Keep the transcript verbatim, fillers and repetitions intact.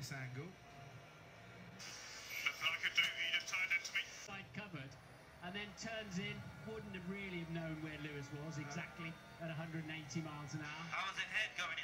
this angle. Nothing I could do, he just turned into me. Side covered, and then turns in. Wouldn't have really have known where Lewis was exactly at one hundred eighty miles an hour. I was in head going